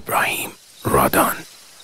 ابراهیم رادان.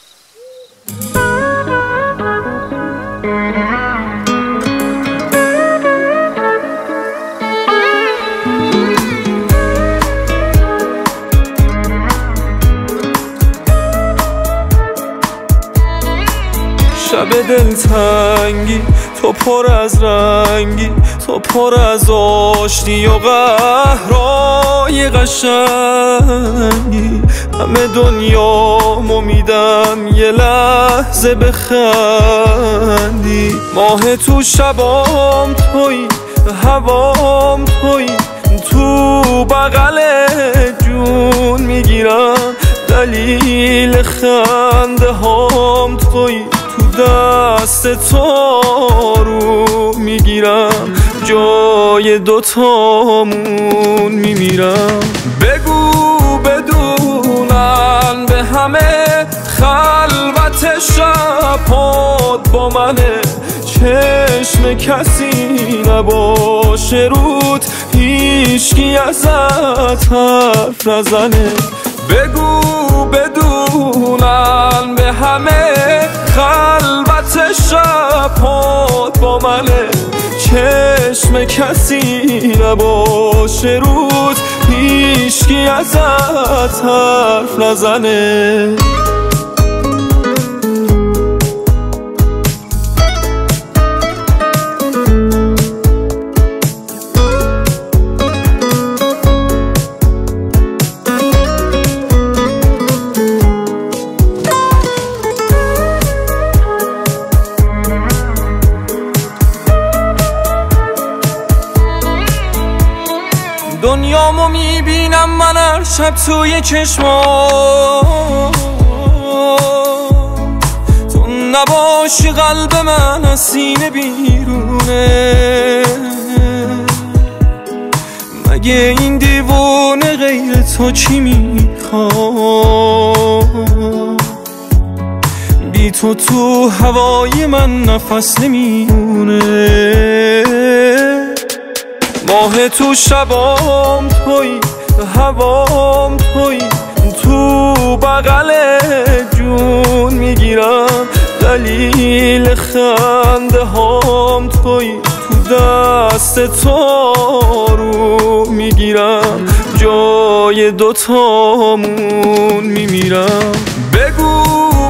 شب دلتنگی تو پر از رنگی، تو پر از آشتی و قهرای قشنگی. همه دنیامو میدم یه لحظه بخندی. ماه تو شبام تویی، هوام تویی، تو بغل جون میگیرم دلیل خنده هام تویی. تو دست تو رو میگیرم، جای دوتامون میمیرم. بگو بدونن به همه خلوت شبات با منه، چشم کسی نباشه رود، هیچکی ازت حرف نزنه. بگو بدونن به همه خلوت شبات با منه، چشم کسی نباشه رود، هیچکی ازت حرف نزنه. دنیامو میبینم من هر شب توی چشمات، تو نباشی قلب من از سینه بیرونه. مگه این دیوونه غیر تو چی میخواد؟ بی تو تو هوای من نفس نمیمونه. ماه تو شبام تویی، هوام تویی، تو بغل جون میگیرم دلیل خنده هام تویی. تو دست تو رو میگیرم، جای دوتامون میمیرم. بگو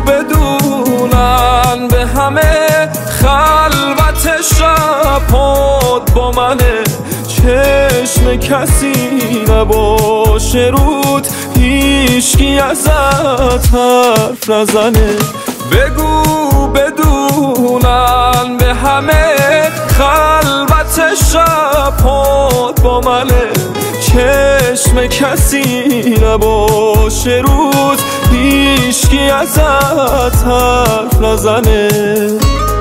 بدونن به همه خلوت شبات با منه، چشم کسی نباشه رود، هیچکی ازت حرف نزنه. بگو بدونن به همه خلوت شبات با منه، چشم کسی نباشه رود، هیچکی ازت حرف نزنه.